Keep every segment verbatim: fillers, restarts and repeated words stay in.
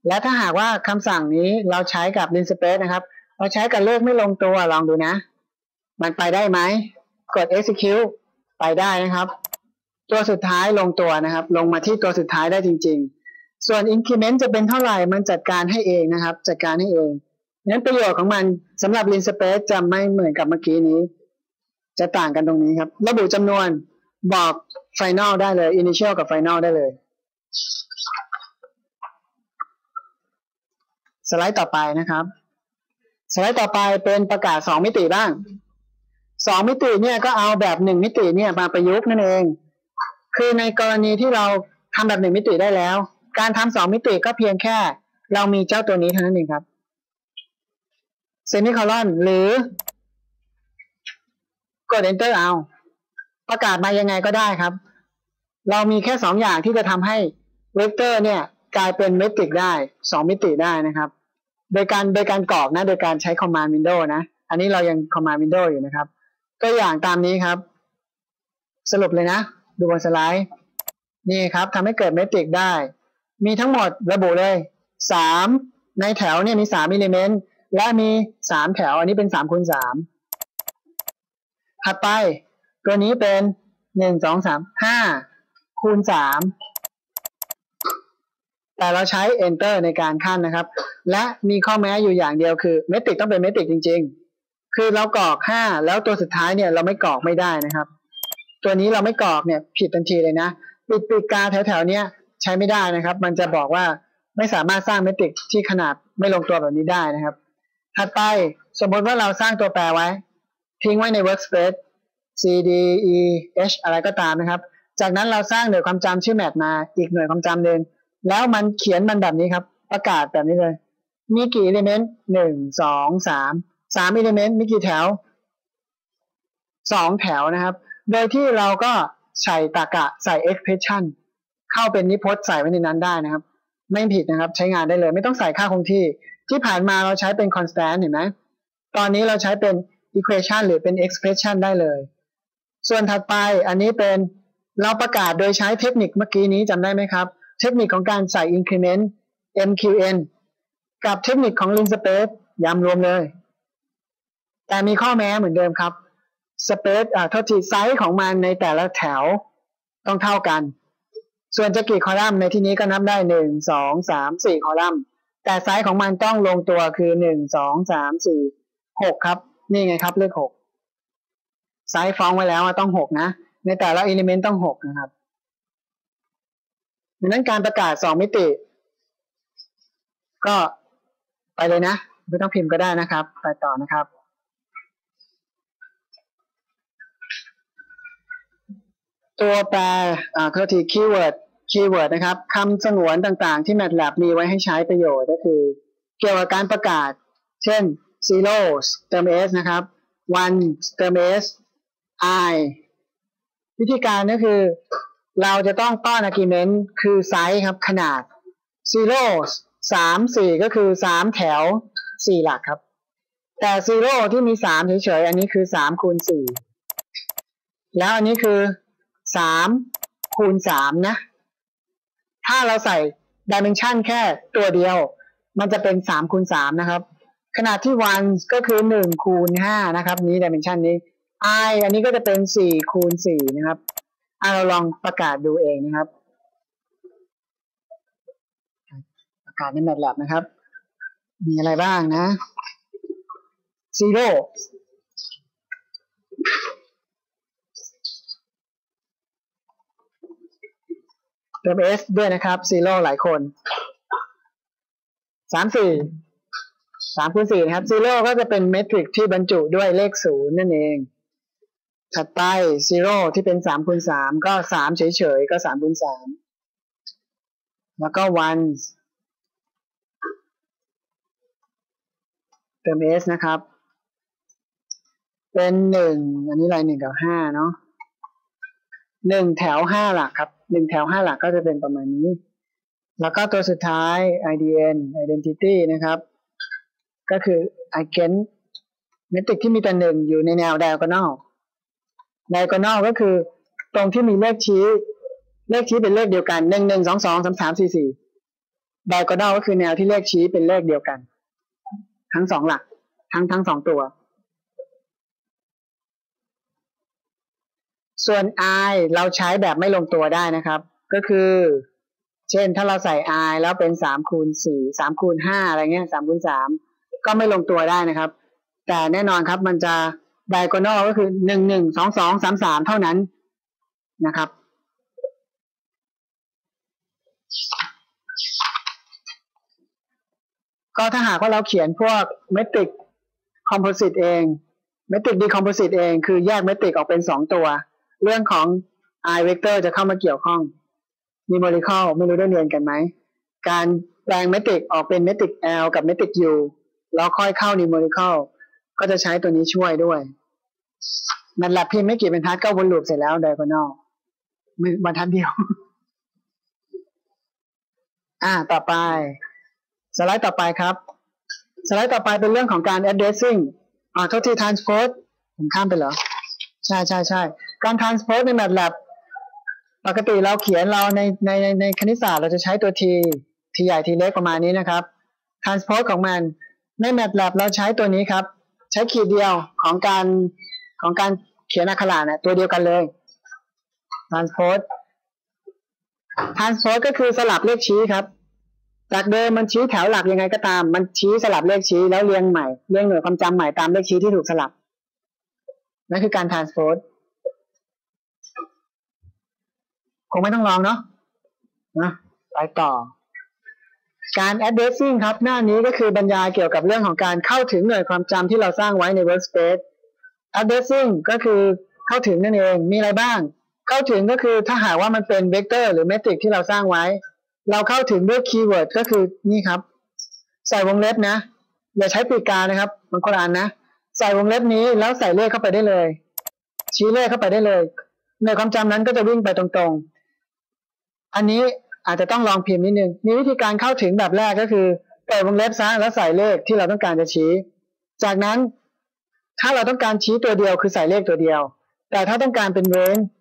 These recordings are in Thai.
และถ้าหากว่าคำสั่งนี้เราใช้กับ linspace นะครับเราใช้กับเลขไม่ลงตัวลองดูนะมันไปได้ไหมกด execute ไปได้นะครับตัวสุดท้ายลงตัวนะครับลงมาที่ตัวสุดท้ายได้จริงๆส่วน increment จะเป็นเท่าไหร่มันจัดการให้เองนะครับจัดการให้เองนั้นประโยชน์ของมันสำหรับ linspace จะไม่เหมือนกับเมื่อกี้นี้จะต่างกันตรงนี้ครับระบุจำนวนบอก final ได้เลย initial กับ final ได้เลยสไลด์ต่อไปนะครับสไลด์ต่อไปเป็นประกาศสองมิติบ้างสองมิติเนี่ยก็เอาแบบหนึ่งมิติเนี่ยมาประยุกต์นั่นเองคือในกรณีที่เราทำแบบหนึ่งมิติได้แล้วการทำสองมิติก็เพียงแค่เรามีเจ้าตัวนี้เท่านั้นเองครับเซมิโคลอนหรือกด enter เอาประกาศมายังไงก็ได้ครับเรามีแค่สองอย่างที่จะทำให้เวกเตอร์เนี่ยกลายเป็นเมตริกได้สองมิติได้นะครับโดยการโดยการกรอกนะโดยการใช้ command window นะอันนี้เรายัง command window อยู่นะครับตัวอย่างตามนี้ครับสรุปเลยนะดูบนสไลด์นี่ครับทำให้เกิดเมตริกได้มีทั้งหมดระบุเลยสามในแถวเนี่ยมีสามอิเลเมนต์และมีสามแถวอันนี้เป็นสามคูณสามถัดไปตัวนี้เป็นหนึ่ง สอง สาม ห้าคูณสามแต่เราใช้ enter ในการขั้นนะครับและมีข้อแม้อยู่อย่างเดียวคือเมตริกต้องเป็นเมตริกจริงๆคือเรากรอกห้าแล้วตัวสุดท้ายเนี่ยเราไม่กรอกไม่ได้นะครับตัวนี้เราไม่กรอกเนี่ยผิดทันทีเลยนะปิดปีกกาแถวๆเนี้ยใช้ไม่ได้นะครับมันจะบอกว่าไม่สามารถสร้างเมตริกที่ขนาดไม่ลงตัวแบบนี้ได้นะครับถัดไปสมมติว่าเราสร้างตัวแปรไว้ทิ้งไว้ใน workspace c d e h อะไรก็ตามนะครับจากนั้นเราสร้างหน่วยความจำชื่อ mat มาอีกหน่วยความจำหนึ่งแล้วมันเขียนมันแบบนี้ครับประกาศแบบนี้เลยมีกี่ element หนึ่ง สอง สาม สาม element มีกี่แถวสองแถวนะครับโดยที่เราก็ใส่ตรรกะใส่ expression เข้าเป็นนิพจน์ใส่ไว้ในนั้นได้นะครับไม่ผิดนะครับใช้งานได้เลยไม่ต้องใส่ค่าคงที่ที่ผ่านมาเราใช้เป็น constant เห็นไหมตอนนี้เราใช้เป็น equation หรือเป็น expression ได้เลยส่วนถัดไปอันนี้เป็นเราประกาศโดยใช้เทคนิคเมื่อกี้นี้จำได้ไหมครับเทคนิคของการใส่ increment เอ็ม คิว เอ็น กับเทคนิคของ linspace ยำรวมเลยแต่มีข้อแม้เหมือนเดิมครับ space อ่าเท่าที่ไซส์ของมันในแต่ละแถวต้องเท่ากันส่วนจะกี่คอลัมน์ในที่นี้ก็นับได้หนึ่ง สอง สาม สี่คอลัมน์แต่ไซส์ของมันต้องลงตัวคือหนึ่ง สอง สาม สี่ หกครับนี่ไงครับเลขหกไซส์ฟ้องไว้แล้วต้องหกนะในแต่ละ element ต้องหกนะครับดังนั้นการประกาศสองมิติก็ไปเลยนะไม่ต้องพิมพ์ก็ได้นะครับไปต่อนะครับตัวแปรอ่าโทษทีคีย์เวิร์ดคีย์เวิร์ดนะครับคำสงวนต่างๆที่ MATLAB มีไว้ให้ใช้ประโยชน์ก็คือเกี่ยวกับการประกาศเช่น zero เติม s นะครับ one เติม s i วิธีการก็คือเราจะต้องป้อน argument คือไซส์ครับขนาด zero สาม สี่ก็คือสามแถวสี่หลักครับแต่ zero ที่มีสามเฉยๆอันนี้คือสามคูณสี่แล้วอันนี้คือสามคูณสามนะถ้าเราใส่ dimension แค่ตัวเดียวมันจะเป็นสามคูณสามนะครับขนาดที่oneก็คือหนึ่งคูณห้านะครับนี้ dimension นี้ i อันนี้ก็จะเป็นสี่คูณสี่นะครับอ่ะเราลองประกาศดูเองนะครับประกาศใน MATLAB นะครับมีอะไรบ้างนะ zero เติม s ด้วยนะครับ zero หลายคนสาม สี่สามคูณสี่นะครับ zero ก็จะเป็นเมตริกที่บรรจุด้วยเลขศูนย์นั่นเองถัดไป zero ที่เป็นสามคูณสามก็สามเฉยๆก็สามคูณสามแล้วก็ one เติม s นะครับเป็นหนึ่งอันนี้อะไรหนึ่งกับห้าเนาะหนึ่งแถวห้าหลักครับหนึ่งแถวห้าหลักก็จะเป็นประมาณนี้แล้วก็ตัวสุดท้าย ไอ ดี เอ็น identity นะครับก็คือ eigen เมตริกที่มีแต่หนึ่งอยู่ในแนว diagonal diagonal ก็คือตรงที่มีเลขชี้เลขชี้เป็นเลขเดียวกันหนึ่ง หนึ่ง สอง สอง สาม สาม สี่ สี่ diagonal ก็คือแนวที่เลขชี้เป็นเลขเดียวกันทั้งสองหลักทั้งทั้งสองตัวส่วน i เราใช้แบบไม่ลงตัวได้นะครับก็คือเช่นถ้าเราใส่ i แล้วเป็นสามคูณสี่ สามคูณห้าอะไรเงี้ยสามคูณสามก็ไม่ลงตัวได้นะครับแต่แน่นอนครับมันจะ diagonal ก็คือหนึ่ง หนึ่ง สอง สอง สาม สามเท่านั้นนะครับก็ถ้าหากว่าเราเขียนพวก metric composite เอง metric decomposite เองคือแยก metric ออกเป็นสองตัวเรื่องของ i vector จะเข้ามาเกี่ยวข้อง numerical ไม่รู้ได้เรียนกันไหมการแปลง metric ออกเป็น metric L กับ metric U แล้วค่อยเข้า numerical ก็จะใช้ตัวนี้ช่วยด้วยมันแลบพิมพ์ไม่กี่บรรทัดก็วนลูปเสร็จแล้ว diagonal บรรทัดเดียวอ่าต่อไปสไลด์ต่อไปครับสไลด์ต่อไปเป็นเรื่องของการ addressing อ่าโทษที transpose ผมข้ามไปเหรอใช่ใช่ใช่การ transpose ใน MATLAB ปกติเราเขียนเราในในในในคณิตศาสตร์เราจะใช้ตัว t t ใหญ่ t เล็กประมาณนี้นะครับ transpose ของมันใน MATLAB เราใช้ตัวนี้ครับใช้ขีดเดียวของการของการเขียนอักขระเนี่ยตัวเดียวกันเลย transpose transpose ก็คือสลับเลขชี้ครับจากเดิมมันชี้แถวหลักยังไงก็ตามมันชี้สลับเลขชี้แล้วเรียงใหม่เรียงหน่วยความจำใหม่ตามเลขชี้ที่ถูกสลับนั่นคือการ transpose คงไม่ต้องลองเนาะนะไปต่อการ addressing ครับหน้านี้ก็คือบรรยายเกี่ยวกับเรื่องของการเข้าถึงหน่วยความจำที่เราสร้างไว้ใน workspace addressing ก็คือเข้าถึงนั่นเองมีอะไรบ้างเข้าถึงก็คือถ้าหากว่ามันเป็นเวกเตอร์หรือเมตริกที่เราสร้างไว้เราเข้าถึงด้วยคีย์เวิร์ดก็คือนี่ครับใส่วงเล็บนะอย่าใช้ปีกกานะครับบางคนอ่านนะใส่วงเล็บนี้แล้วใส่เลขเข้าไปได้เลยชี้เลขเข้าไปได้เลยหน่วยความจำนั้นก็จะวิ่งไปตรงๆอันนี้อาจจะต้องลองพิมพ์นิดนึงมีวิธีการเข้าถึงแบบแรกก็คือเปิดวงเล็บซะแล้วใส่เลขที่เราต้องการจะชี้จากนั้นถ้าเราต้องการชี้ตัวเดียวคือใส่เลขตัวเดียวแต่ถ้าต้องการเป็นเรนจ์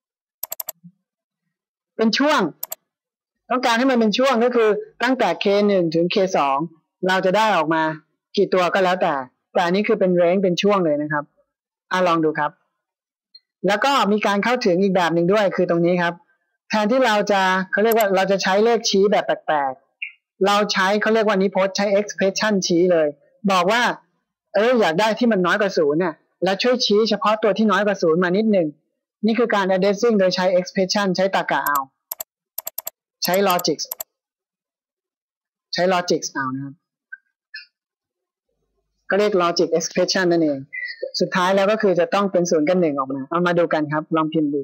เป็นช่วงต้องการให้มันเป็นช่วงก็คือตั้งแต่ เค หนึ่ง ถึง เค สอง เราจะได้ออกมากี่ตัวก็แล้วแต่แต่อันนี้คือเป็นเรนจ์เป็นช่วงเลยนะครับอ่ะลองดูครับแล้วก็มีการเข้าถึงอีกแบบหนึ่งด้วยคือตรงนี้ครับแทนที่เราจะเขาเรียกว่าเราจะใช้เลขชี้แบบแปลกๆเราใช้เขาเรียกว่านิพจน์ใช้ expression ชี้เลยบอกว่าเอออยากได้ที่มันน้อยกว่าศูนย์เนี่ยแล้วช่วยชี้เฉพาะตัวที่น้อยกว่าศูนย์มานิดหนึ่งนี่คือการ addressing โดยใช้ expression ใช้ตรรกะเอาใช้ logic ใช้ logic เอานะครับก็เรียก logic expression นั่นเองสุดท้ายแล้วก็คือจะต้องเป็นศูนย์กับหนึ่งออกมาเอามาดูกันครับลองพิมพ์ดู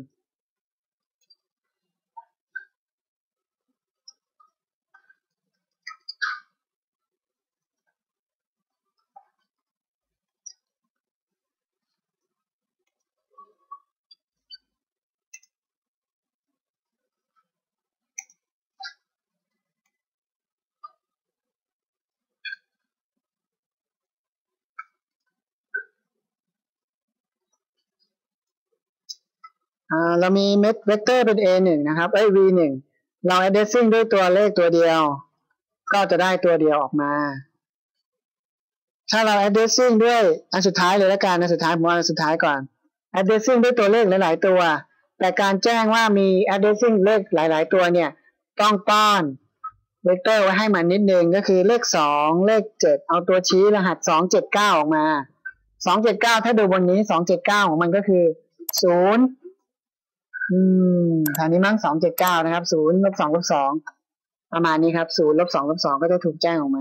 อ่าเรามีเม็ดเวกเตอร์เป็น เอ หนึ่ง นะครับเอ้ย วี หนึ่ง เรา addressing ด้วยตัวเลขตัวเดียวก็จะได้ตัวเดียวออกมาถ้าเรา addressing ด้วยอันสุดท้ายเลยละกันอันสุดท้ายผมเอาอันสุดท้ายก่อน addressing ด้วยตัวเลขหลายๆตัวแต่การแจ้งว่ามี addressing เลขหลายๆตัวเนี่ยต้องป้อนเวกเตอร์ไว้ให้มันนิดนึงก็คือเลขสองเลขเจ็ดเอาตัวชี้รหัสสอง เจ็ด เก้าออกมาสองเจ็ดเก้าถ้าดูบนนี้สองเจ็ดเก้าของมันก็คือศูนย์อืมทางนี้มั้งสองเจ็ดเก้านะครับศูนย์ลบสองลบสองประมาณนี้ครับศูนย์ลบสองลบสองก็จะถูกแจ้งออกมา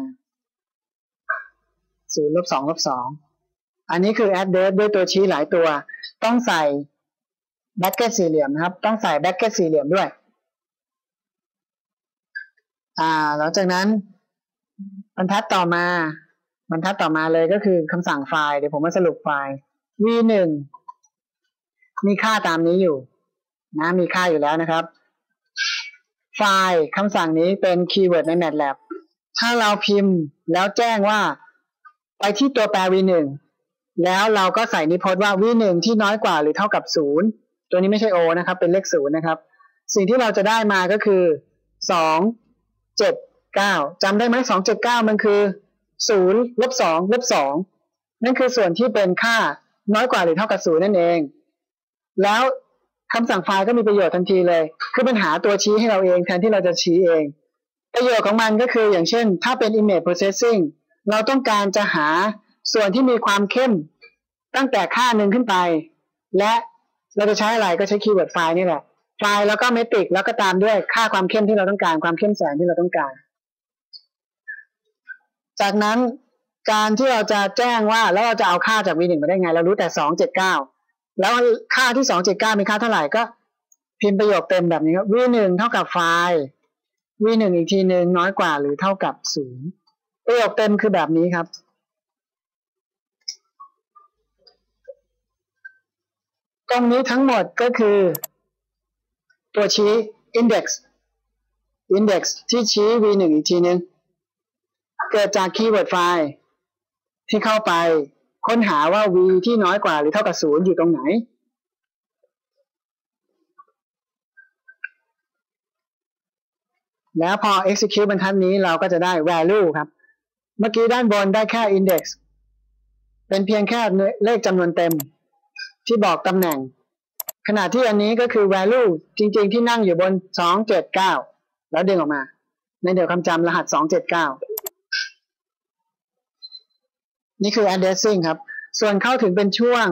ศูนย์ลบสองลบสองอันนี้คือ address ด้วยตัวชี้หลายตัวต้องใส่แบ็กเก็ตสี่เหลี่ยมนะครับต้องใส่แบ็กเก็ตสี่เหลี่ยมด้วยอ่าหลังจากนั้นบรรทัดต่อมาบรรทัดต่อมาเลยก็คือคำสั่งไฟล์เดี๋ยวผมมาสรุปไฟล์ วี หนึ่ง มีค่าตามนี้อยู่นะมีค่าอยู่แล้วนะครับไฟล์คำสั่งนี้เป็นคีย์เวิร์ดใน MATLAB ถ้าเราพิมพ์แล้วแจ้งว่าไปที่ตัวแปร วี หนึ่ง แล้วเราก็ใส่นิพจน์ว่า วี หนึ่ง ที่น้อยกว่าหรือเท่ากับศูนย์ตัวนี้ไม่ใช่ O นะครับเป็นเลขศูนย์นะครับสิ่งที่เราจะได้มาก็คือสอง เจ็ดเก้าจำได้ไหมสองเจ็ดเก้ามันคือศูนย์ลบสองลบสองนั่นคือส่วนที่เป็นค่าน้อยกว่าหรือเท่ากับศูนย์นั่นเองแล้วคำสั่งไฟล์ก็มีประโยชน์ทันทีเลยคือมันหาตัวชี้ให้เราเองแทนที่เราจะชี้เองประโยชน์ของมันก็คืออย่างเช่นถ้าเป็น image processing เราต้องการจะหาส่วนที่มีความเข้มตั้งแต่ค่าหนึ่งขึ้นไปและเราจะใช้อะไรก็ใช้คีย์เวิร์ดไฟล์นี่แหละไฟล์แล้วก็เมตริกแล้วก็ตามด้วยค่าความเข้มที่เราต้องการความเข้มแสงที่เราต้องการจากนั้นการที่เราจะแจ้งว่าแล้วเราจะเอาค่าจาก วี หนึ่ง มาได้ไงเรารู้แต่สองเจ็ดเก้าแล้วค่าที่สองเจ็ดเก้ามีค่าเท่าไหร่ก็พิมพ์ประโยคเต็มแบบนี้ครับ วี หนึ่ง เท่ากับไฟล์ วี หนึ่ง อีกทีหนึ่งน้อยกว่าหรือเท่ากับศูนย์ประโยคเต็มคือแบบนี้ครับตรงนี้ทั้งหมดก็คือตัวชี้ index index ที่ชี้ วี หนึ่ง อีกทีนึงเกิดจากคีย์เวิร์ดไฟล์ที่เข้าไปค้นหาว่า v ที่น้อยกว่าหรือเท่ากับศูนย์อยู่ตรงไหนแล้วพอ execute บรรทัดนี้เราก็จะได้ value ครับเมื่อกี้ด้านบนได้แค่ index เป็นเพียงแค่เลขจำนวนเต็มที่บอกตำแหน่งขณะที่อันนี้ก็คือ value จริงๆที่นั่งอยู่บนสองเจ็ดเก้าแล้วดึงออกมาในเดี๋ยวคำจำรหัสสองเจ็ดเก้านี่คือ addressing ครับส่วนเข้าถึงเป็นช่วง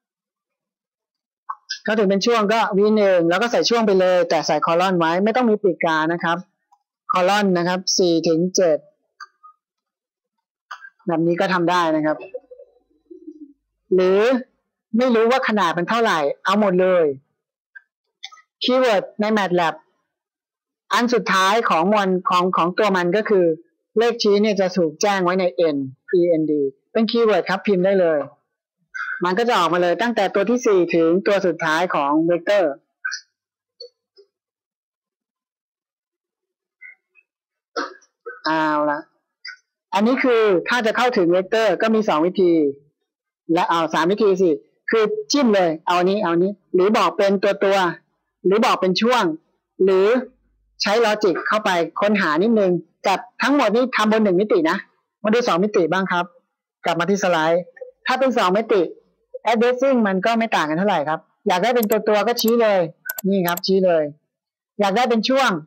เข้าถึงเป็นช่วงก็ วี หนึ่ง แล้วก็ใส่ช่วงไปเลยแต่ใส่คอลอนไว้ไม่ต้องมีปีกกานะครับคอลอนนะครับสี่ถึงเจ็ดแบบนี้ก็ทำได้นะครับหรือไม่รู้ว่าขนาดมันเท่าไหร่เอาหมดเลยคีย์เวิร์ดใน MATLAB อันสุดท้ายของมันของของตัวมันก็คือเลขชี้เนี่ยจะถูกแจ้งไว้ใน n end เป็นคีย์เวิร์ดครับพิมพ์ได้เลยมันก็จะออกมาเลยตั้งแต่ตัวที่สี่ถึงตัวสุดท้ายของเวกเตอร์เอาละอันนี้คือถ้าจะเข้าถึงเวกเตอร์ก็มีสองวิธีและเอาสามวิธีสิคือจิ้มเลยเอานี้เอานี้หรือบอกเป็นตัวตัวหรือบอกเป็นช่วงหรือใช้ลอจิกเข้าไปค้นหานิดนึงกับทั้งหมดนี้ทำบนหนึ่งมิตินะมาดูสองมิติบ้างครับกลับมาที่สไลด์ถ้าเป็นสองมิติ addressing มันก็ไม่ต่างกันเท่าไหร่ครับอยากได้เป็นตัวตัวก็ชี้เลยนี่ครับชี้เลยอยากได้เป็นช่วง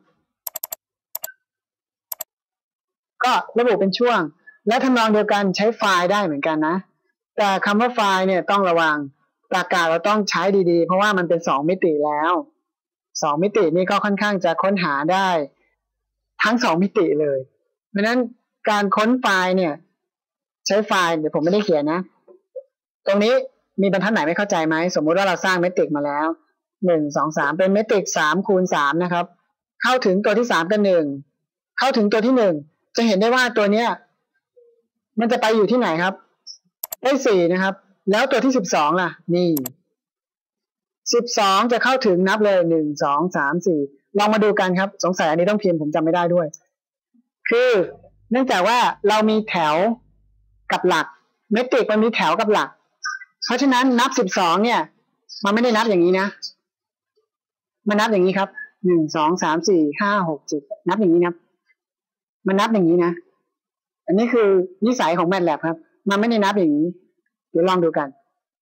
ก็ระบุเป็นช่วงและทำนองเดียวกันใช้ไฟล์ได้เหมือนกันนะแต่คำว่าไฟล์เนี่ยต้องระวังปากกาเราต้องใช้ดีๆเพราะว่ามันเป็นสองมิติแล้วสองมิตินี่ก็ค่อนข้างจะค้นหาได้ทั้งสองมิติเลยเพราะฉะนั้นการค้นไฟล์เนี่ยใช้ไฟล์เดี๋ยวผมไม่ได้เขียนนะตรงนี้มีบรรทัดไหนไม่เข้าใจไหมสมมุติว่าเราสร้างเมตริกมาแล้วหนึ่ง สอง สามเป็นเมตริกสามคูณสามนะครับเข้าถึงตัวที่สามกับหนึ่งเข้าถึงตัวที่หนึ่งจะเห็นได้ว่าตัวเนี้ยมันจะไปอยู่ที่ไหนครับได้สี่นะครับแล้วตัวที่สิบสองล่ะนี่สิบสองจะเข้าถึงนับเลยหนึ่ง สอง สาม สี่ลองมาดูกันครับสงสัยอันนี้ต้องพิมพ์ผมจำไม่ได้ด้วยคือเนื่องจากว่าเรามีแถวกับหลักเมตริกมันมีแถวกับหลักเพราะฉะนั้นนับสิบสองเนี่ยมันไม่ได้นับอย่างนี้นะมันนับอย่างนี้ครับหนึ่ง สอง สาม สี่ ห้า หก เจ็ดนับอย่างนี้นะมันนับอย่างนี้นะอันนี้คือนิสัยของ MATLAB ครับมันไม่ได้นับอย่างนี้เดี๋ยวลองดูกัน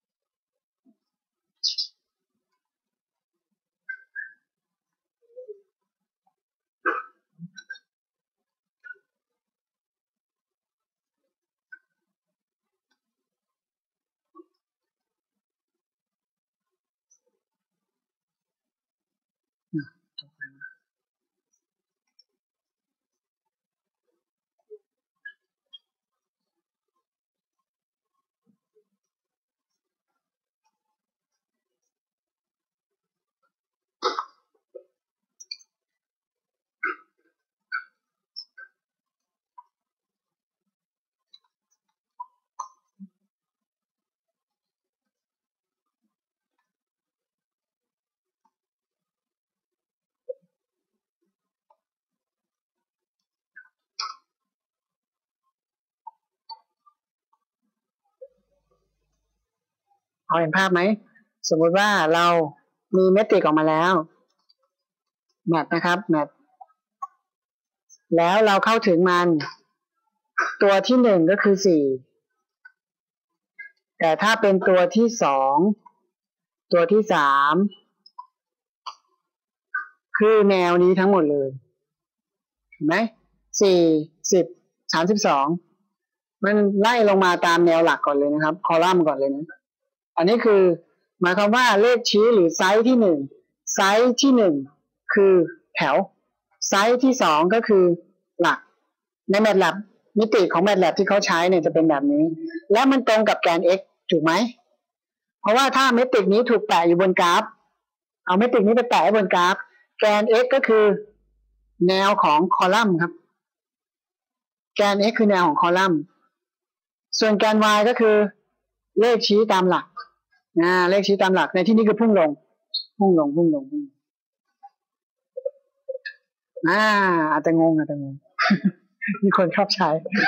พอเห็นภาพไหมสมมุติว่าเรามีเมตริกออกมาแล้วแมทนะครับแมทแล้วเราเข้าถึงมันตัวที่หนึ่งก็คือสี่แต่ถ้าเป็นตัวที่สองตัวที่สามคือแนวนี้ทั้งหมดเลยเห็นไหมสี่สิบสามสิบสองมันไล่ลงมาตามแนวหลักก่อนเลยนะครับคอลัมน์ก่อนเลยนะอันนี้คือหมายความว่าเลขชี้หรือไซส์ที่หนึ่งไซส์ที่หนึ่งคือแถวไซส์ที่สองก็คือหลักใน MATLAB มิติของ MATLAB ที่เขาใช้เนี่ยจะเป็นแบบนี้และมันตรงกับแกน x ถูกไหมเพราะว่าถ้าเมตริกนี้ถูกแปะอยู่บนกราฟเอาเมตริกนี้ไปแปะไว้บนกราฟแกน x ก็คือแนวของคอลัมน์ครับแกน x คือแนวของคอลัมน์ส่วนแกน y ก็คือเลขชี้ตามหลักนะเลขชี้ตามหลักในที่นี้คือพุ่งลงพุ่งลงพุ่งลงพุ่งอ่าอาจจะงงอาจจะงง มีคนชอบใช้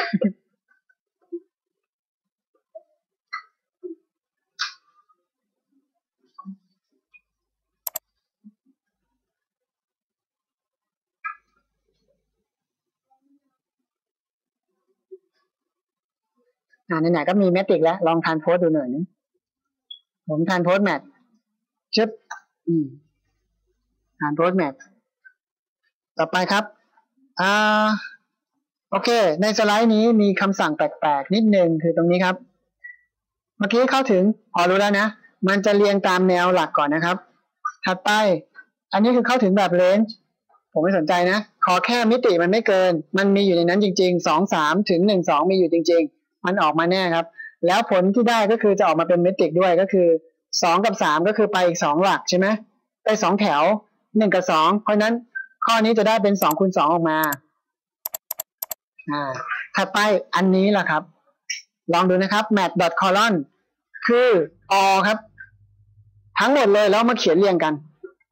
อ่าไหนๆก็มีแมทริกแล้วลองทานโพสดูหน่อยนะผมทานโพสแมทชึบอืมทานโพสแมทต่อไปครับอ่าโอเคในสไลด์นี้มีคำสั่งแปลกๆนิดนึงคือตรงนี้ครับเมื่อกี้เข้าถึงพอรู้แล้วนะมันจะเรียงตามแนวหลักก่อนนะครับถัดไปอันนี้คือเข้าถึงแบบเลนจ์ผมไม่สนใจนะขอแค่มิติมันไม่เกินมันมีอยู่ในนั้นจริงๆสองสามถึงหนึ่งสองมีอยู่จริงๆมันออกมาแน่ครับแล้วผลที่ได้ก็คือจะออกมาเป็นเมตริกด้วยก็คือสองกับสามก็คือไปอีกสองหลักใช่ไหมไปสองแถวหนึ่งกับสองเพราะนั้นข้อนี้จะได้เป็นสองคูณสองออกมาอ่าถัดไปอันนี้แหละครับลองดูนะครับ mat.colon คือ all ครับทั้งหมดเลยแล้วมาเขียนเรียงกัน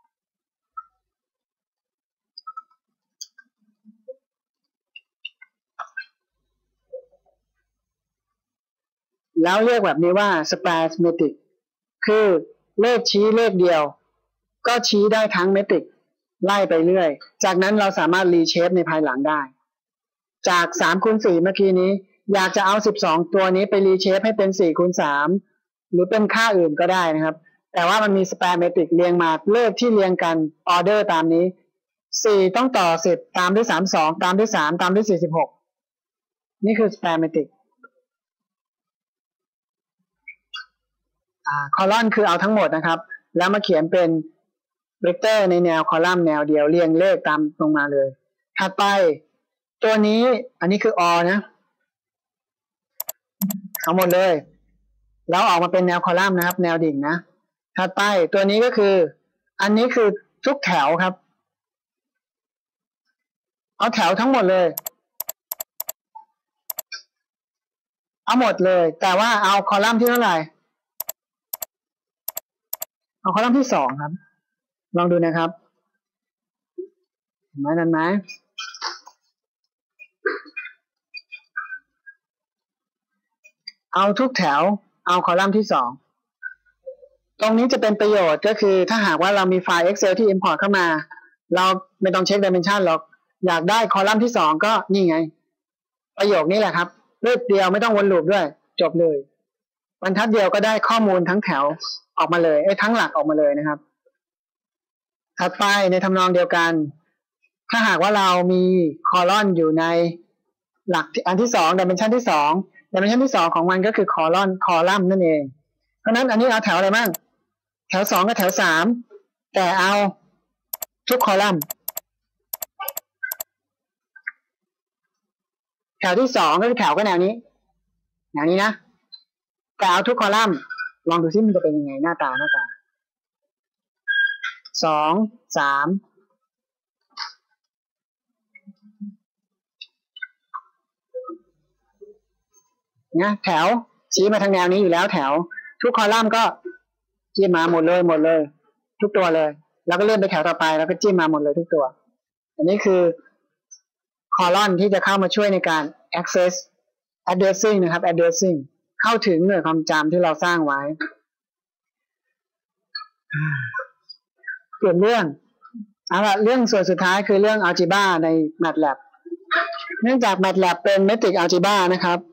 แล้วเรียกแบบนี้ว่า sparse metric คือเลขชี้เลขเดียวก็ชี้ได้ทั้งเมตริกไล่ไปเรื่อยจากนั้นเราสามารถรีเชฟในภายหลังได้จากสามคูณสี่เมื่อกี้นี้อยากจะเอาสิบสองตัวนี้ไปรีเชฟให้เป็นสี่คูณสามหรือเป็นค่าอื่นก็ได้นะครับแต่ว่ามันมีสแปร์เมตริกเรียงมาเลขที่เรียงกันออเดอร์ตามนี้สี่ต้องต่อสิบตามด้วยสามสิบสองตามด้วยสามตามด้วยสี่สิบหกนี่คือสแปร์เมตริกอ่าคอลัมน์คือเอาทั้งหมดนะครับแล้วมาเขียนเป็นเวกเตอร์ในแนวคอลัมน์แนวเดียวเรียงเลขตามลงมาเลยถัดไปตัวนี้อันนี้คือ all นะเอาหมดเลยแล้วออกมาเป็นแนวคอลัมน์นะครับแนวดิ่งนะถัดไปตัวนี้ก็คืออันนี้คือทุกแถวครับเอาแถวทั้งหมดเลยเอาหมดเลยแต่ว่าเอาคอลัมน์ที่เท่าไหร่เอาคอลัมน์ที่สองครับลองดูนะครับเห็นไหมนั่นไหมเอาทุกแถวเอาคอลัมน์ที่สองตรงนี้จะเป็นประโยชน์ก็คือถ้าหากว่าเรามีไฟล์ Excel ที่ import เข้ามาเราไม่ต้องเช็ค dimension หรอกอยากได้คอลัมน์ที่สองก็นี่ไงประโยคนี้แหละครับเลือกเดียวไม่ต้องวนลูปด้วยจบเลยบรรทัดเดียวก็ได้ข้อมูลทั้งแถวออกมาเลยไอ้ทั้งหลักออกมาเลยนะครับถัดไปในทำนองเดียวกันถ้าหากว่าเรามีคอลัมน์อยู่ในหลักอันที่สอง dimension ที่สอง dimension ที่สองของมันก็คือคอลัมน์คอลัมน์นั่นเองเพราะนั้นอันนี้เอาแถวอะไรบ้างแถวสองกับแถวสามแต่เอาทุกคอลัมน์แถวที่สองก็คือแถวก็แนวนี้แนวนี้นะแต่เอาทุกคอลัมน์ลองดูซิมันจะเป็นยังไงหน้าตาหน้าตาสองสามนะแถวชี้มาทางแนวนี้อยู่แล้วแถวทุกคอลัมน์ก็จิ้มมาหมดเลยหมดเลยทุกตัวเลยแล้วก็เลื่อนไปแถวต่อไปแล้วก็จิ้มมาหมดเลยทุกตัวอันนี้คือคอลัมน์ที่จะเข้ามาช่วยในการ access addressing นะครับ addressing เข้าถึงหน่วยความจำที่เราสร้างไว้เปลี่ยนเรื่องเอาละเรื่องส่วนสุดท้ายคือเรื่อง algebra ใน MATLAB เนื่องจาก MATLAB เป็น Metric Algebra นะครับ